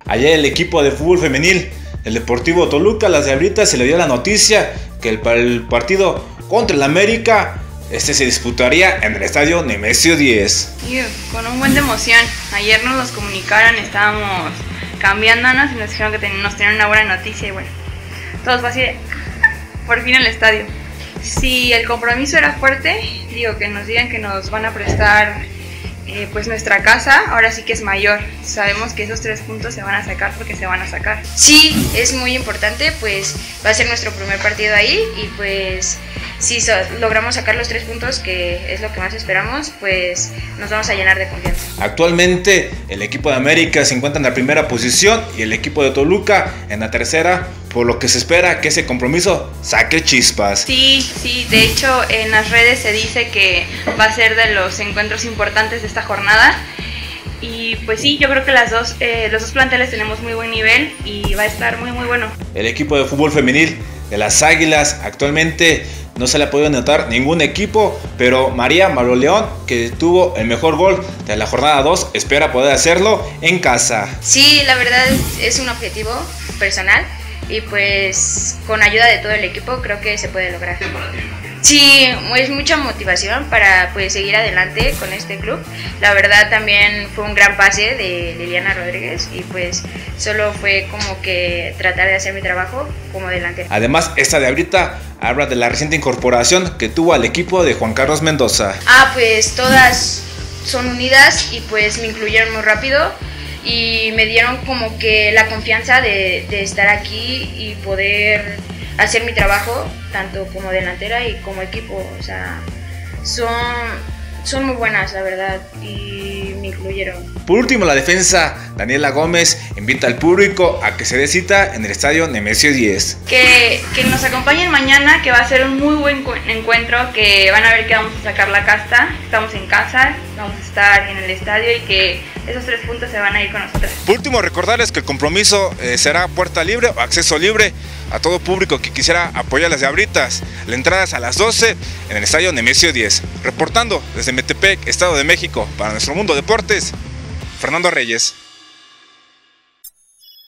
Ayer el equipo de fútbol femenil, el Deportivo Toluca, las Diablitas, se le dio la noticia que el partido contra el América se disputaría en el estadio Nemesio 10. Con un buen de emoción. Ayer nos los comunicaron, estábamos cambiándonos y nos dijeron que nos tenían una buena noticia y bueno, todos fue así de, por fin el estadio. Si el compromiso era fuerte, digo, que nos digan que nos van a prestar pues nuestra casa, ahora sí que es mayor. Sabemos que esos 3 puntos se van a sacar porque se van a sacar. Sí, es muy importante, pues va a ser nuestro primer partido ahí y pues si logramos sacar los 3 puntos, que es lo que más esperamos, pues nos vamos a llenar de confianza. Actualmente el equipo de América se encuentra en la primera posición y el equipo de Toluca en la tercera, por lo que se espera que ese compromiso saque chispas. Sí, de hecho en las redes se dice que va a ser de los encuentros importantes de esta jornada. Y pues sí, yo creo que los dos planteles tenemos muy buen nivel y va a estar muy bueno. El equipo de fútbol femenil de las Águilas actualmente no se le ha podido anotar ningún equipo, pero María Maloleón, que tuvo el mejor gol de la jornada 2, espera poder hacerlo en casa. Sí, la verdad es un objetivo personal y pues con ayuda de todo el equipo creo que se puede lograr. Sí, es mucha motivación para pues seguir adelante con este club. La verdad también fue un gran pase de Liliana Rodríguez y pues solo fue como que tratar de hacer mi trabajo como delantera. Además, esta de ahorita habla de la reciente incorporación que tuvo al equipo de Juan Carlos Mendoza. Pues todas son unidas y pues me incluyeron muy rápido y me dieron como que la confianza de estar aquí y poder hacer mi trabajo tanto como delantera y como equipo. O sea, son muy buenas, la verdad, y me incluyeron. Por último, la defensa Daniela Gómez invita al público a que se dé cita en el estadio Nemesio 10. Que nos acompañen mañana, que va a ser un muy buen encuentro, que van a ver que vamos a sacar la casta, estamos en casa, vamos a estar en el estadio y que esos 3 puntos se van a ir con nosotros. Por último, recordarles que el compromiso será puerta libre o acceso libre a todo público que quisiera apoyar a las Diablitas. La entrada es a las 12 en el estadio Nemesio 10. Reportando desde Metepec, Estado de México, para Nuestro Mundo Deportes, Fernando Reyes.